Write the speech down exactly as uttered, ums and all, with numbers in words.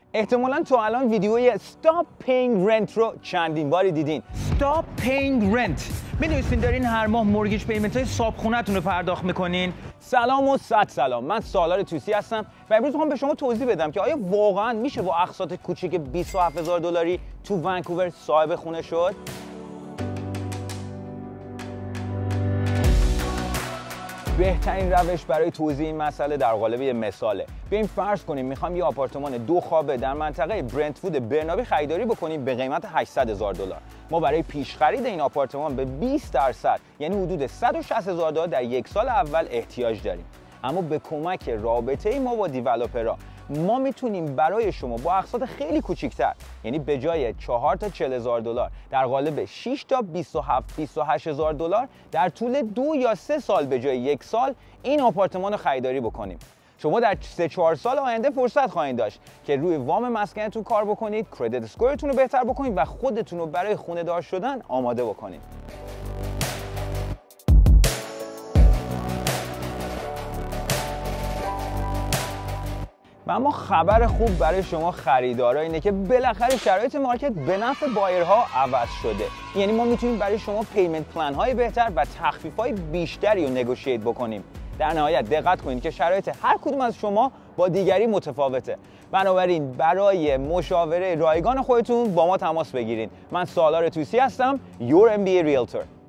احتمالاً تو الان ویدیوی Stop Paying Rent رو چندین باری دیدین. Stop Paying Rent. میدونستین دارین هر ماه مورگیج پیمنت های صاحب خونه‌تون رو پرداخت میکنین؟ سلام و صد سلام. من سالار توسی هستم و امروز میخوام به شما توضیح بدم که آیا واقعاً میشه با اقساط کوچیک بیست و هفت هزار دلاری تو ونکوور صاحب خونه شد؟ بهترین روش برای توضیح این مسئله در قالب یه مثاله. بیایم فرض کنیم میخوام یه آپارتمان دو خوابه در منطقه برنت‌وود برنابی خریداری بکنیم به قیمت هشتصد هزار دلار. ما برای پیش خرید این آپارتمان به بیست درصد یعنی حدود صد و شصت هزار دلار در یک سال اول احتیاج داریم. اما به کمک رابطه ما با دیولپرها ما میتونیم برای شما با اقساط خیلی کوچیک‌تر، یعنی به جای چهار تا چهل هزار دلار در قالب شش تا بیست و هفت بیست و هشت هزار دلار در طول دو یا سه سال به جای یک سال این آپارتمان رو خریداری بکنیم. شما در سه چهار سال آینده فرصت خواهید داشت که روی وام مسکنتون کار بکنید، کردیت اسکورتون رو بهتر بکنید و خودتون رو برای خونه دار شدن آماده بکنید. و اما خبر خوب برای شما خریدارا اینه که بالاخره شرایط مارکت به نفع بایرها عوض شده. یعنی ما میتونیم برای شما پیمنت پلن های بهتر و تخفیف های بیشتری رو نگوشییت بکنیم. در نهایت دقت کنید که شرایط هر کدوم از شما با دیگری متفاوته. بنابراین برای مشاوره رایگان خودتون با ما تماس بگیرید. من سالار توسی هستم، Your ام بی ای Realtor.